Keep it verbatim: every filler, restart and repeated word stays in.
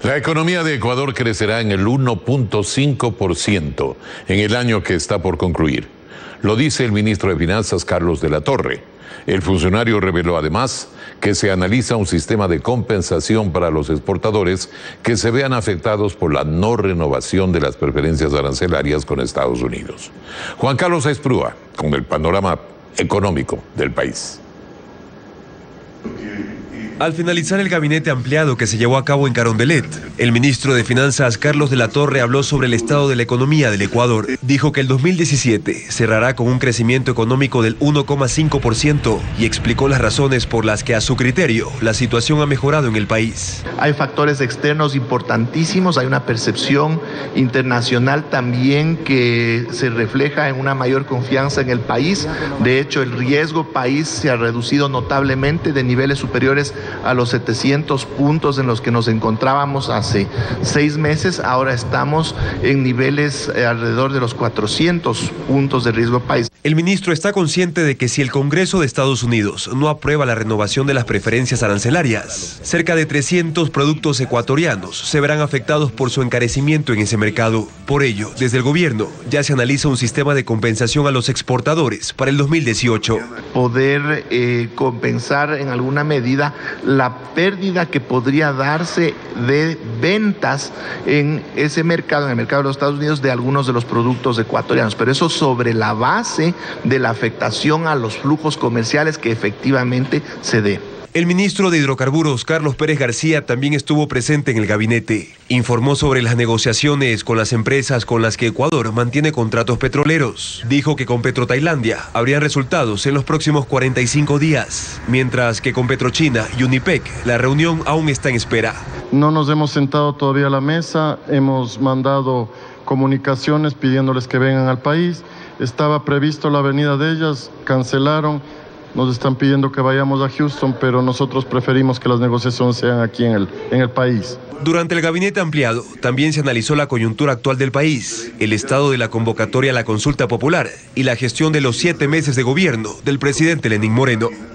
La economía de Ecuador crecerá en el uno punto cinco por ciento en el año que está por concluir. Lo dice el ministro de Finanzas, Carlos de la Torre. El funcionario reveló además que se analiza un sistema de compensación para los exportadores que se vean afectados por la no renovación de las preferencias arancelarias con Estados Unidos. Juan Carlos Esprúa, con el panorama económico del país. Al finalizar el gabinete ampliado que se llevó a cabo en Carondelet, el ministro de Finanzas, Carlos de la Torre, habló sobre el estado de la economía del Ecuador. Dijo que el dos mil diecisiete cerrará con un crecimiento económico del uno coma cinco por ciento y explicó las razones por las que, a su criterio, la situación ha mejorado en el país. Hay factores externos importantísimos, hay una percepción internacional también que se refleja en una mayor confianza en el país. De hecho, el riesgo país se ha reducido notablemente de niveles superiores a los setecientos puntos en los que nos encontrábamos hace seis meses. Ahora estamos en niveles eh, alrededor de los cuatrocientos puntos de riesgo país. El ministro está consciente de que si el Congreso de Estados Unidos no aprueba la renovación de las preferencias arancelarias, cerca de trescientos productos ecuatorianos se verán afectados por su encarecimiento en ese mercado. Por ello, desde el gobierno ya se analiza un sistema de compensación a los exportadores para el dos mil dieciocho. Poder eh, compensar en alguna medida la pérdida que podría darse de ventas en ese mercado, en el mercado de los Estados Unidos, de algunos de los productos ecuatorianos, pero eso sobre la base de la afectación a los flujos comerciales que efectivamente se dé. El ministro de Hidrocarburos, Carlos Pérez García, también estuvo presente en el gabinete. Informó sobre las negociaciones con las empresas con las que Ecuador mantiene contratos petroleros. Dijo que con PetroTailandia habrían resultados en los próximos cuarenta y cinco días, mientras que con PetroChina y Unipec la reunión aún está en espera. No nos hemos sentado todavía a la mesa, hemos mandado comunicaciones pidiéndoles que vengan al país. Estaba previsto la venida de ellas, cancelaron. Nos están pidiendo que vayamos a Houston, pero nosotros preferimos que las negociaciones sean aquí en el, en el país. Durante el gabinete ampliado, también se analizó la coyuntura actual del país, el estado de la convocatoria a la consulta popular y la gestión de los siete meses de gobierno del presidente Lenín Moreno.